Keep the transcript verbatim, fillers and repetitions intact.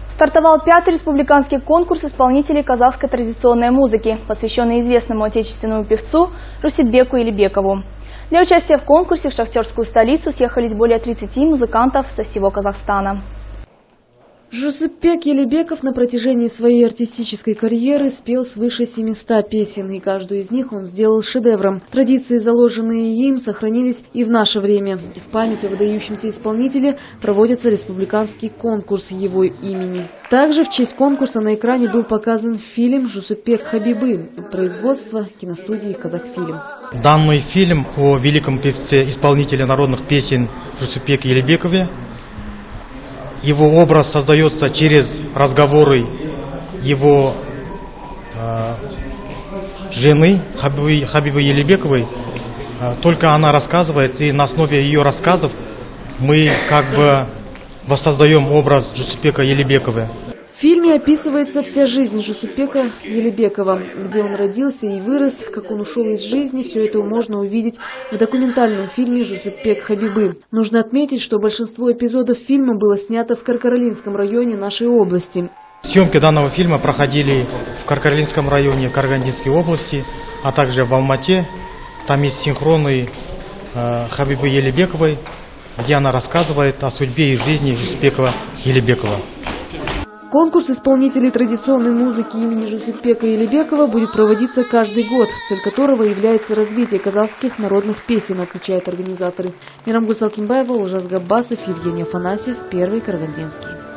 Стартовал пятый республиканский конкурс исполнителей казахской традиционной музыки, посвященный известному отечественному певцу Жусупбеку Елебекову. Для участия в конкурсе в шахтерскую столицу съехались более тридцати музыкантов со всего Казахстана. Жусупбек Елебеков на протяжении своей артистической карьеры спел свыше семисот песен, и каждую из них он сделал шедевром. Традиции, заложенные им, сохранились и в наше время. В память о выдающемся исполнителе проводится республиканский конкурс его имени. Также в честь конкурса на экране был показан фильм «Жусупбек Хабибы» производства киностудии «Казахфильм». Данный фильм о великом певце, исполнителе народных песен Жусупбеке Елебекове. Его образ создается через разговоры его э, жены Хабибы, Хабибы Елебековой. Э, только она рассказывает, и на основе ее рассказов мы как бы воссоздаем образ Жусупбека Елебекова. В фильме описывается вся жизнь Жусупбека Елебекова, где он родился и вырос, как он ушел из жизни. Все это можно увидеть в документальном фильме «Жусупбек Хабибы». Нужно отметить, что большинство эпизодов фильма было снято в Каркаралинском районе нашей области. Съемки данного фильма проходили в Каркаралинском районе Карагандинской области, а также в Алмате. Там есть синхронный э, Хабибы Елебековой, где она рассказывает о судьбе и жизни Жусупбека Елебекова. Конкурс исполнителей традиционной музыки имени Жусупбека Елебекова будет проводиться каждый год, цель которого является развитие казахских народных песен, отмечают организаторы. Мирамгуль Салкинбаева, Ужас Габбасов, Евгений Афанасьев, Первый Карагандинский.